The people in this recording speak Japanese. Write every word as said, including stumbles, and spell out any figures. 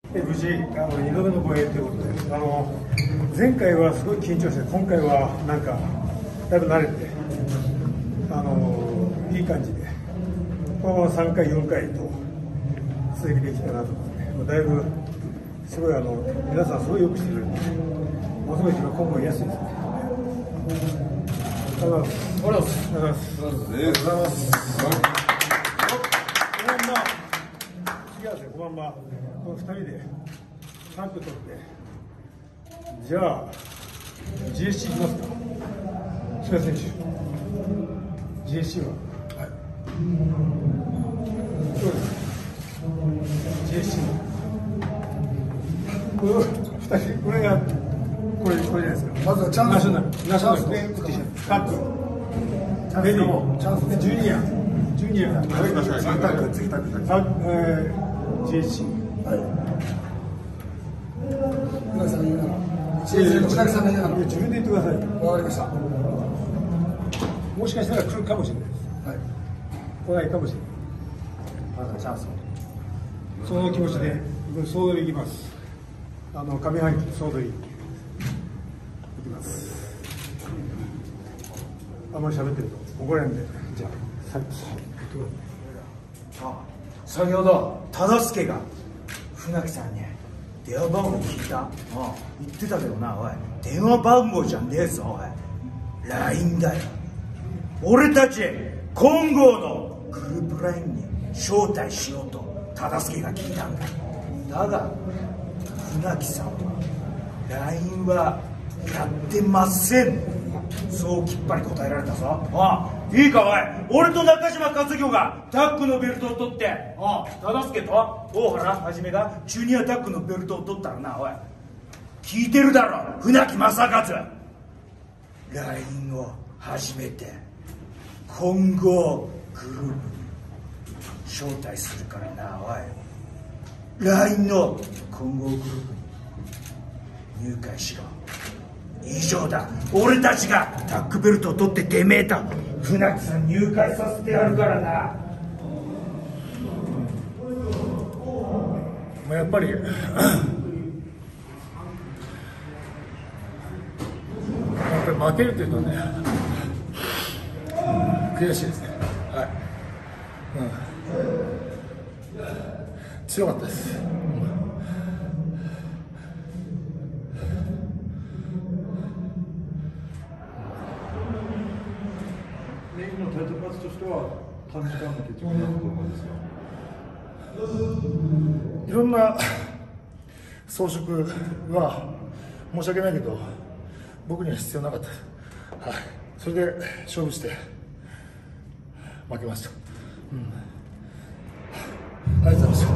無事あのにどめの防衛ということで、あの前回はすごい緊張して、今回はなんかだいぶ慣れて、あのいい感じで、このままさんかい、よんかいと続けていきたいなと思って、もうだいぶすごいあの皆さんすごいよくしてくれるんで、ものすごい自分今後やすいですね。ありがとうございます。ありがとうございます。ありがとうございます。このまま次はですね、このままこのふたりでさんぷん取って、じゃあ ジーエスシー いきますか。菅選手 ジーエスシー ははいそうです。 ジーエスシー このふたり、これがこれこれじゃないですか。 まずはチャンスナショナルナショナルでカップベリーチャンスでジュニアジュニア次タック次タックえー ジーエスシー はい船木さんが言うなら船木さんが言うなら自分で言ってください。わかりました。もしかしたら来るかもしれないです。はい来ないかもしれない。まだチャンスをその気持ちで総取りいきます。あの上半期総取りいきます。あんまり喋ってると怒られるんで、じゃあ最後あ先ほど忠相が船木さんに電話番号聞いた。ああ言ってたけどな、おい電話番号じゃねえぞ、おい ライン だよ。俺たち金剛のグループ ライン に招待しようと忠相が聞いたんだ。だが船木さんは ライン はやってません、そうきっぱり答えられたぞ。ああいいか、おい俺と中島和彦がタッグのベルトを取って、ああ忠相と大原はじめがジュニアタッグのベルトを取ったらな、おい聞いてるだろ船木正和、 ライン を初めて混合グループに招待するからな、おい ライン の混合グループに入会しろ。以上だ。俺たちがタッグベルトを取っててめえと船木さん入会させてやるからな。 まあやっぱりやっぱり負けるというのはね、悔しいですね。はい、うん、強かったです。 メインのタイトルマッチとしては短時間の決着だったと思うんですが、 いろんな装飾は申し訳ないけど僕には必要なかった。はい、それで勝負して負けました。うん、ありがとうございました。